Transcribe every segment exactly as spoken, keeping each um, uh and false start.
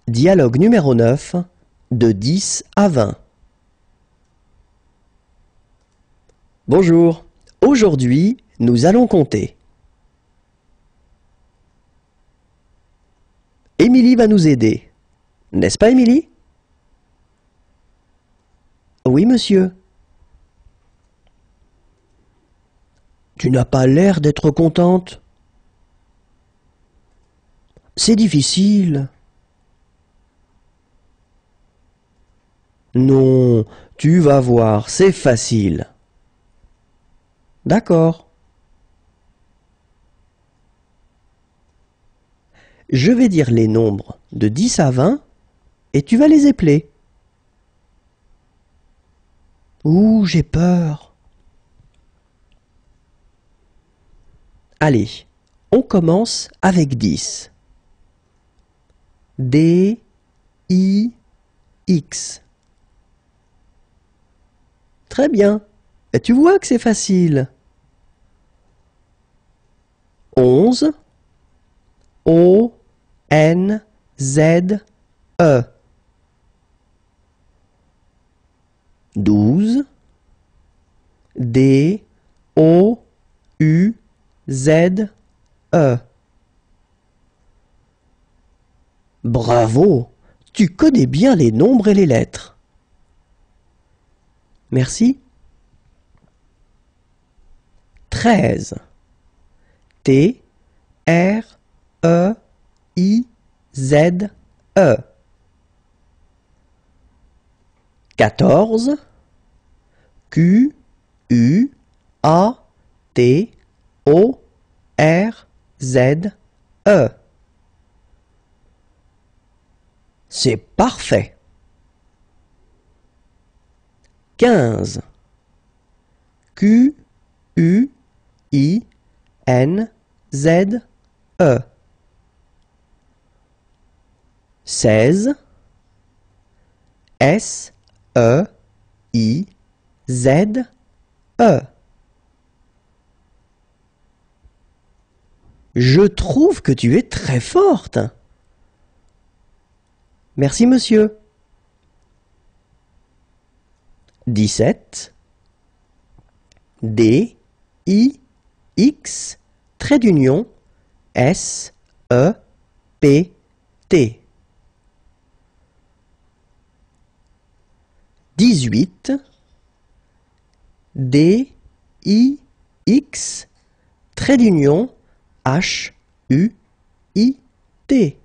Dialogue numéro neuf, de dix à vingt. Bonjour, aujourd'hui, nous allons compter. Émilie va nous aider. N'est-ce pas, Émilie? Oui, monsieur. Tu n'as pas l'air d'être contente. C'est difficile. Non, tu vas voir, c'est facile. D'accord. Je vais dire les nombres de dix à vingt et tu vas les épeler. Ouh, j'ai peur. Allez, on commence avec dix. D, I, X. Très bien. Et tu vois que c'est facile. onze. O, N, Z, E. douze. D, O, U, Z, E. Bravo! Tu connais bien les nombres et les lettres. Merci. treize. T, R, E, I, Z, E. quatorze. Q, U, A, T, O, R, Z, E. C'est parfait. quinze. Q, U, I, N, Z, E. seize. S, E, I, Z, E. Je trouve que tu es très forte. Merci, monsieur. dix-sept. D, I, X, trait d'union, S, E, P, T. dix-huit. D, I, X, trait d'union, H, U, I, T.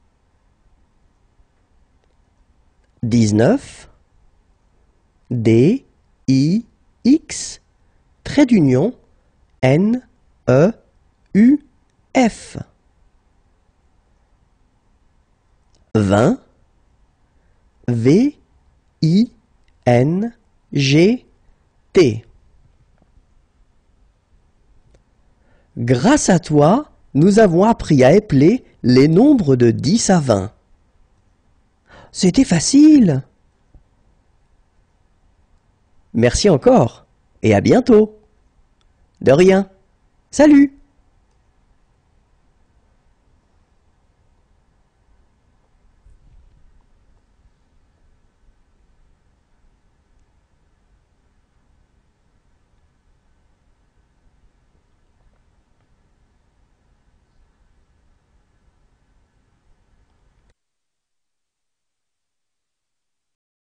dix-neuf. D, I, X, trait d'union, N, E, U, F. vingt. V, I, N, G, T. Grâce à toi, nous avons appris à épeler les nombres de dix à vingt. C'était facile. Merci encore et à bientôt. De rien. Salut!